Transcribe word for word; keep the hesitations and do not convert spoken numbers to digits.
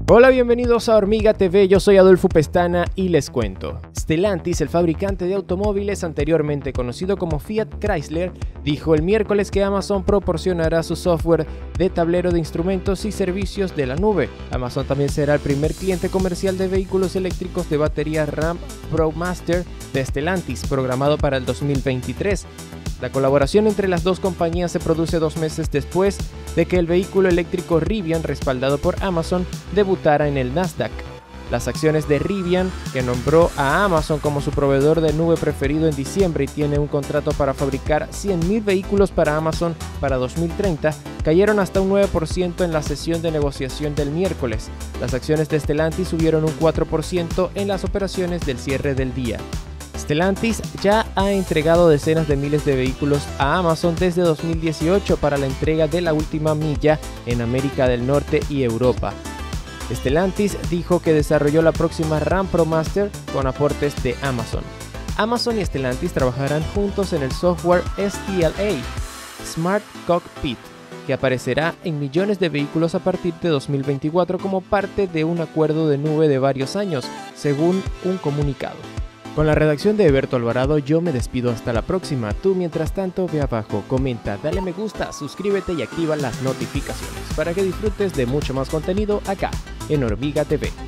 Hola, bienvenidos a Hormiga T V, yo soy Adolfo Pestana y les cuento. Stellantis, el fabricante de automóviles anteriormente conocido como Fiat Chrysler, dijo el miércoles que Amazon proporcionará su software de tablero de instrumentos y servicios de la nube. Amazon también será el primer cliente comercial de vehículos eléctricos de batería RAM ProMaster de Stellantis, programado para el dos mil veintitrés. La colaboración entre las dos compañías se produce dos meses después de que el vehículo eléctrico Rivian, respaldado por Amazon, debutara en el Nasdaq. Las acciones de Rivian, que nombró a Amazon como su proveedor de nube preferido en diciembre y tiene un contrato para fabricar cien mil vehículos para Amazon para dos mil treinta, cayeron hasta un nueve por ciento en la sesión de negociación del miércoles. Las acciones de Stellantis subieron un cuatro por ciento en las operaciones del cierre del día. Stellantis ya ha entregado decenas de miles de vehículos a Amazon desde dos mil dieciocho para la entrega de la última milla en América del Norte y Europa. Stellantis dijo que desarrolló la próxima RAM ProMaster con aportes de Amazon. Amazon y Stellantis trabajarán juntos en el software S T L A, Smart Cockpit, que aparecerá en millones de vehículos a partir de dos mil veinticuatro como parte de un acuerdo de nube de varios años, según un comunicado. Con la redacción de Eberto Alvarado, yo me despido hasta la próxima. Tú, mientras tanto, ve abajo, comenta, dale me gusta, suscríbete y activa las notificaciones para que disfrutes de mucho más contenido acá en Hormiga T V.